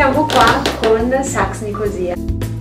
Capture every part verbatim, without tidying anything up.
siamo qua con Sax Nicosia.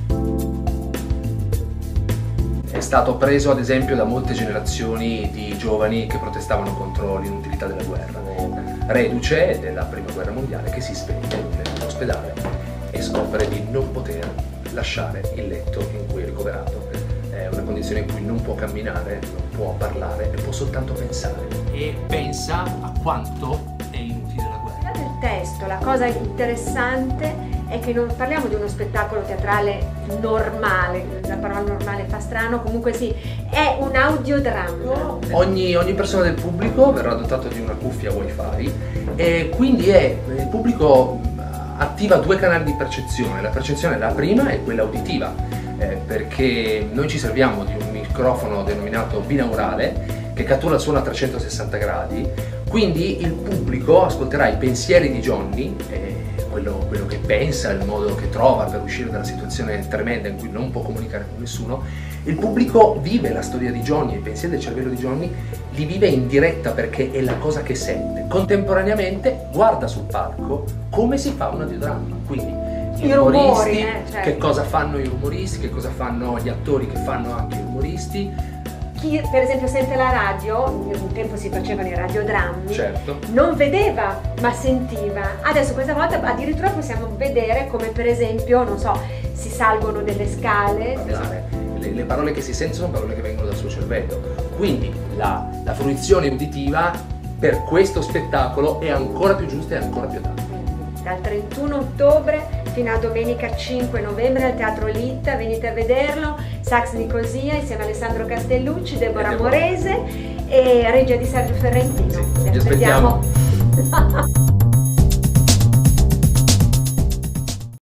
È stato preso ad esempio da molte generazioni di giovani che protestavano contro l'inutilità della guerra, reduce della prima guerra mondiale, che si spegne nell'ospedale e scopre di non poter lasciare il letto in cui è ricoverato. È una condizione in cui non può camminare, non può parlare e può soltanto pensare. E pensa a quanto è inutile la guerra. Del testo, la cosa interessante è che non parliamo di uno spettacolo teatrale normale, la parola normale fa strano, comunque sì, è un audiodramma. Ogni, ogni persona del pubblico verrà dotato di una cuffia wifi e quindi è, il pubblico attiva due canali di percezione. La percezione, la prima, è quella uditiva, eh, perché noi ci serviamo di un microfono denominato binaurale che cattura il suono a trecentosessanta gradi, quindi il pubblico ascolterà i pensieri di Johnny, eh, quello, quello che pensa, il modo che trova per uscire dalla situazione tremenda in cui non può comunicare con nessuno. Il pubblico vive la storia di Johnny, i pensieri del cervello di Johnny li vive in diretta perché è la cosa che sente. Contemporaneamente guarda sul palco come si fa un audiodramma, quindi gli I umoristi, rumori, eh, certo. Che cosa fanno i umoristi, che cosa fanno gli attori che fanno anche i umoristi. Chi per esempio sente la radio, un tempo si facevano i radiodrammi, Certo. non vedeva ma sentiva. Adesso questa volta addirittura possiamo vedere come per esempio, non so, si salgono delle scale. Parlare. Le, le parole che si sentono sono parole che vengono dal suo cervello. Quindi la, la fruizione uditiva per questo spettacolo è ancora più giusta e ancora più adatta. Dal trentuno ottobre fino a domenica cinque novembre al Teatro Litta, venite a vederlo. Sax Nicosia insieme a Alessandro Castellucci, Deborah Morese e regia di Sergio Ferrentino. Sì, vi aspettiamo. aspettiamo.